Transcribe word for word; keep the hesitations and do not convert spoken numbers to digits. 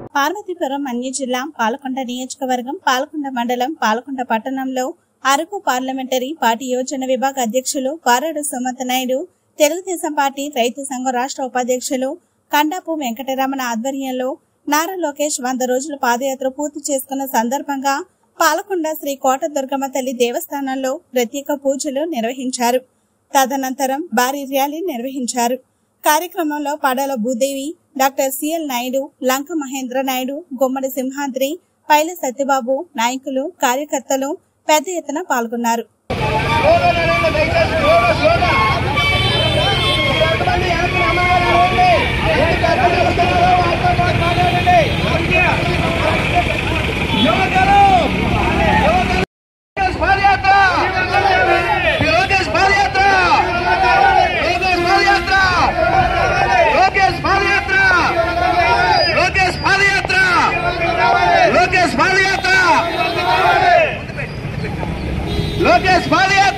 పార్వతీపురం అన్య జిల్లా పాలకొండ నియోజకవర్గం పాలకొండ మండలం పాలకొండ పట్టణంలో అరకు పార్లమెంటరీ పార్టీ యోజన విభాగ అధ్యక్షులు పారాడు సుమంత్ నాయుడు, తెలుగుదేశం పార్టీ రైతు సంఘం రాష్ట్ర ఉపాధ్యక్షులు కండాపు వెంకటరమణ ఆధ్వర్యంలో నారా లోకేష్ వంద రోజుల పాదయాత్ర పూర్తి చేసుకున్న సందర్భంగా పాలకొండ శ్రీ కోట దుర్గమ్మ తల్లి దేవస్థానంలో ప్రత్యేక పూజలు నిర్వహించారు. తదనంతరం భారీ ర్యాలీ నిర్వహించారు. కార్యక్రమంలో పాడాల భూదేవి, డాక్టర్ సిఎల్ నాయుడు, లంక మహేంద్ర నాయుడు, గుమ్మడి సింహాద్రి, పైల సత్యబాబు, నాయకులు, కార్యకర్తలు పెద్ద ఎత్తున పాల్గొన్నారు. లోకేష్ పాదయాత్ర